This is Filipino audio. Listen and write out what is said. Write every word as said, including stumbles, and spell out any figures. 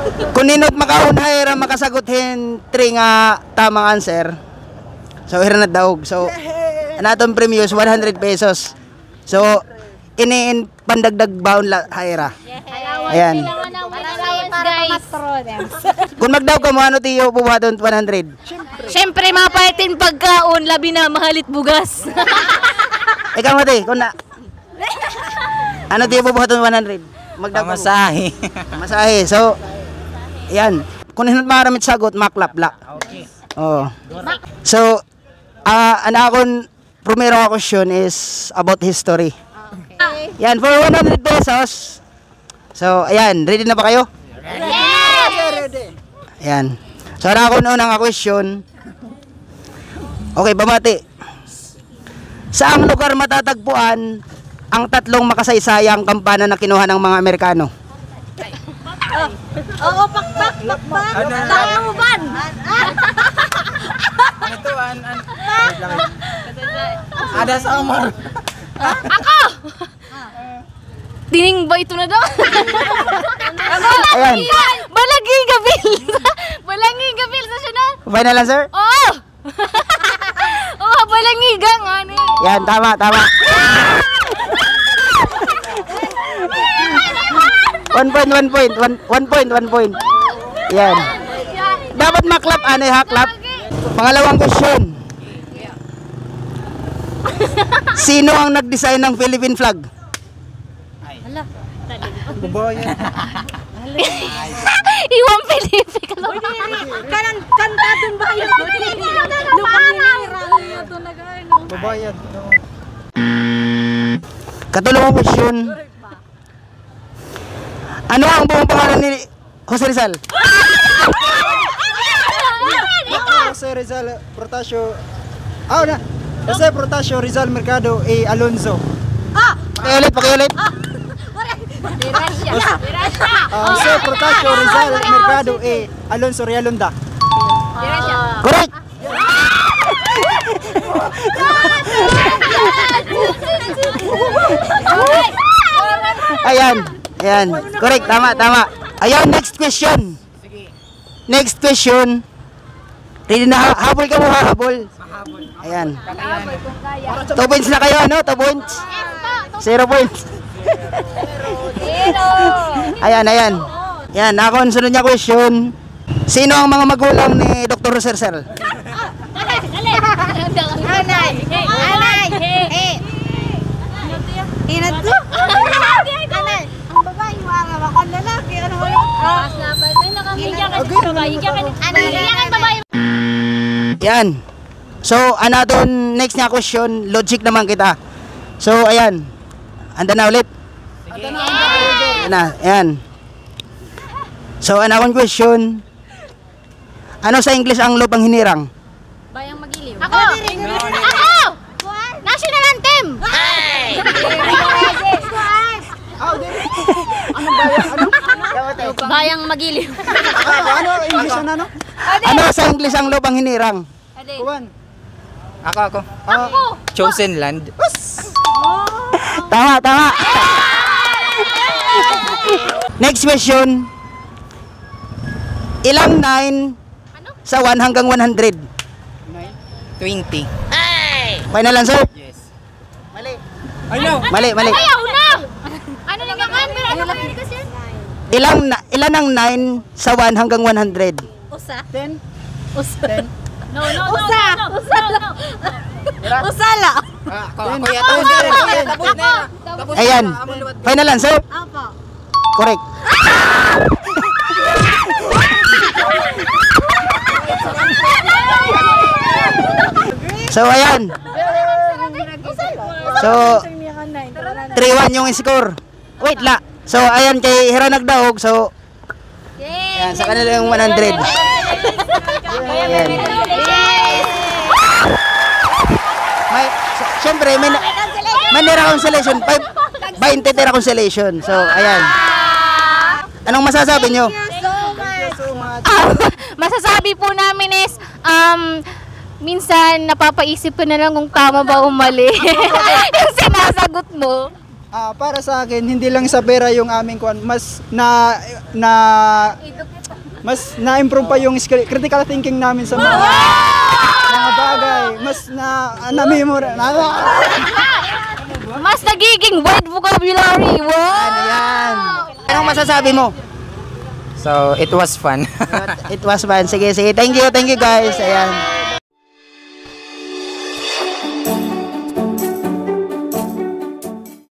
Kung ninot makaunhay ra makasagot hin three nga tamang answer. So hira na daog. So anaton premium one hundred pesos. So ini pandagdag baon la hayra. Ayan. Kung magdaw ka mo ano tiyo buhaton one hundred. Siyempre mapaitin pagkaon labi na mahalit bugas. Ikaw mati, kung na ano tiyo buhaton one hundred. Magdaw ka Masahe. Masahe. So ayan. Kung hinot maramit sagot maklap la. Okay. Oh. So uh, ana akong primero nga question is about history. Okay. Yan, for one hundred pesos. So, ayan, ready na ba kayo? Yes! Ayan. So, na ako noon ang question. Okay, bamati. Saang lugar matatagpuan ang tatlong makasaysayang kampana na kinuha ng mga Amerikano? Oo, pakpak, pakpak. Tamuban. Ito, an, an. Ada sa Amar. Ako! Tining ba ito na daw? Ayan. Balagi gabil. Balagi gabil sa siya na. Final answer? Oo! Oo, balagi gang. Ano eh. Yan, tama, tama. One point, one point, one, one point, one point. Yan. Dapat maklap, ano ha, clap. Pangalawang question. Sino ang nag-design ng Philippine flag? Babayan. Iwan Felipe. Kanan kantadon ba yun? Lupang hinihirang ito na gano'n. Babayan. Katulong question. Ano ang buong pangalan ni Jose Rizal? Jose Rizal Protasio. Ah, na. Jose Protasio Rizal Mercado A. Alonzo. Pakiulit, pakiulit. Dirasya. Dirasya. Ah, Jose Protasio Rizal Mercado A. Alonzo Realonda. Dirasya. Correct. Ayan. Ayan. Correct. Tama, tama. Ayan, next question. Next question. Ready na? Ha- habol ka mo ha? Habol. Ayan. Two points na kayo, ano? Two points. Zero points. Zero. Ayan, ayan. Yan, ako ang sunod niya question. Sino ang mga magulang ni Doctor Rizal? Anay. Anay. Eh. Ina to? Anay. Ang babae, wala ba? Ang lalaki, ano ba yun? Pas na ba? Ay nakahigyan ka ng babae. Higyan ka ng anay. Higyan ka ng babae. Yan. So, another next niya question, logic naman kita. So, ayan. Anda na ulit. Ayan na, ayan. So, another question. Ano sa English ang lupang hinirang? Bayang magiliw. Ako! Ako! National anthem! Bayang magiliw. Ano? English na ano? Ano sa English ang lupang hinirang? Kuwan. Ako, ako. Ako! Chosen land. Tama, tama. Next question. Ilang nine sa one hanggang one hundred? twenty. Final answer? Yes. Mali. Ano? Mali, mali. Ayaw na! Ano lang yan? Pero ano ba yun kasi? Ilang na, ilan ang nine sa one hanggang one hundred? Usa? ten. Usa? No, no, no. Usa! no, no, Usa no, lang. no. Usala! Ah, ako, ako yata. Tapos na. Tapos na. Ayan. Final answer? Apo. Correct. So, ayan. So, three one yung score. Wait la. So, ayan kay Hira nagdaog. So, ayan, sa kanila yung one hundred. Ayan. May, so, syempre, may, na- may nira consolation. twenty tira consolation. So, ayan. Anong masasabi nyo? Ah, masasabi po namin is, um, minsan napapaisip ko na lang kung tama ba o mali. Yung sinasagot mo. Ah, para sa akin, hindi lang sa pera yung aming kuan, mas na na mas na-improve pa yung skill, critical thinking namin sa mga, mga bagay. Mas na, na-memory. Na, Mas nagiging wide vocabulary. Wow! Ano yan? Anong masasabi mo? So, it was fun. It was fun. Sige, sige. Thank you, thank you guys. Ayan.